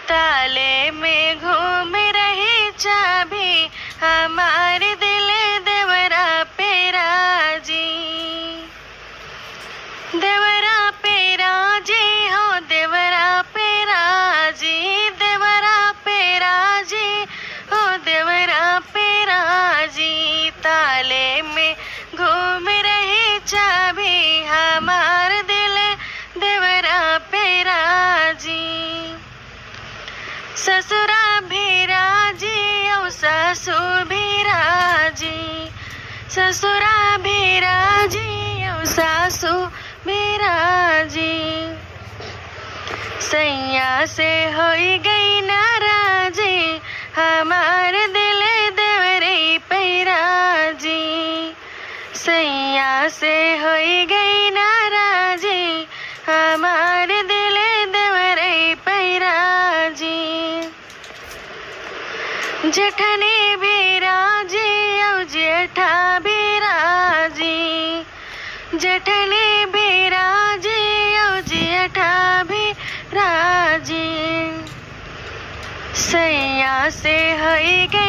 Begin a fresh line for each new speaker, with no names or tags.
ताले में घूम रही चाबी हमारे दिल देवरा पे राजी। देवरा पे राजी हो देवरा पे राजी, देवरा पे राजी हो देवरा पे राजी। ताले में घूम रही चाबी हमार दिल देवरा पे राजी। ससुरा भी राजी और सासू भी राजी, ससुरा भी राजी और सासू भी राजी। सैया से होई गई नाराजी हमार दिल देवरे पे राजी। सैया से होई गई नाराजी हमार दिल देवरे पे राजी। जेठनी भी राजी और जेठा भी राजी, जेठनी भी राजी और जेठा भी राजी। सैया से होई गई